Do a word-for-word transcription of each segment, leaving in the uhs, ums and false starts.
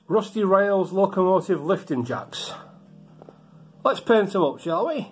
Rusty Rails Locomotive lifting jacks. Let's paint them up, shall we?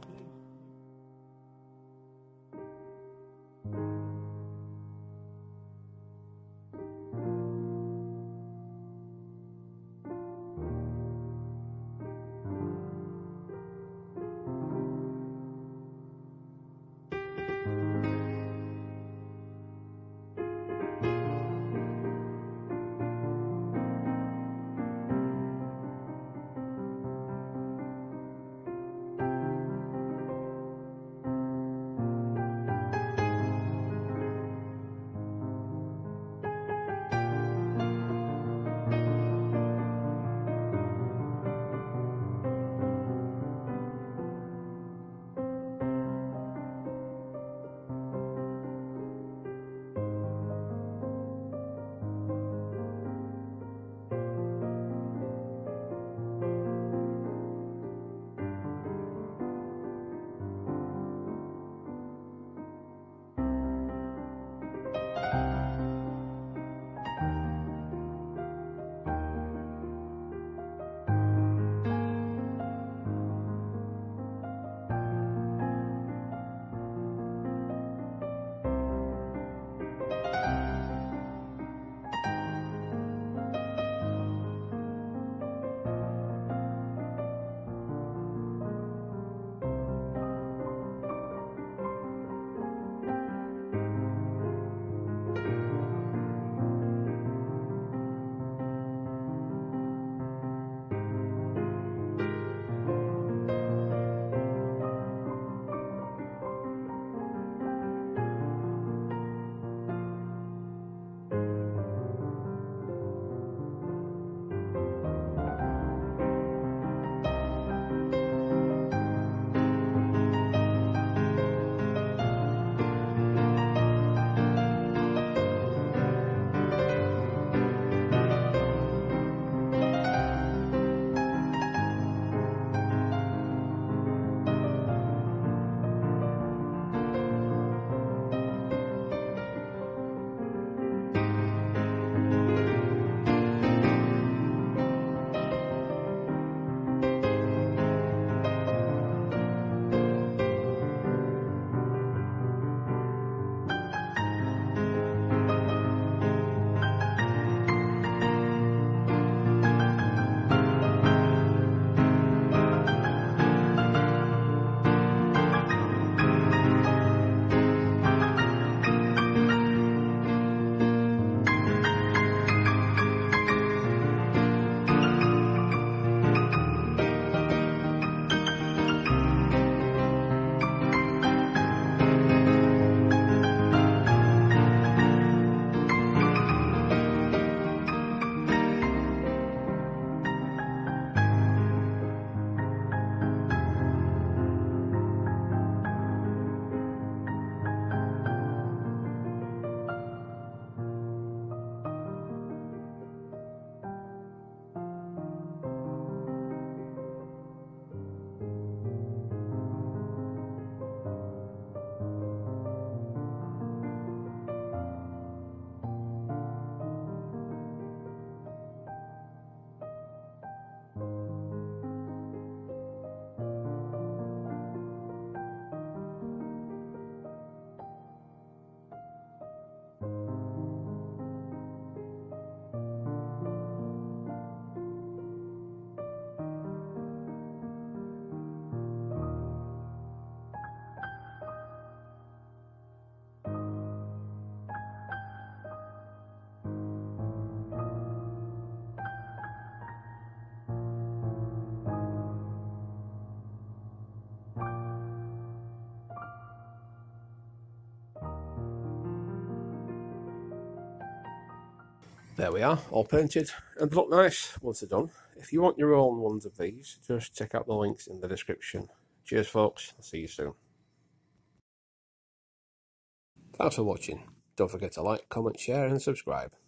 There we are, all painted and they look nice once they're done. If you want your own ones of these, just check out the links in the description. Cheers folks, I'll see you soon. Thanks for watching. Don't forget to like, comment, share and subscribe.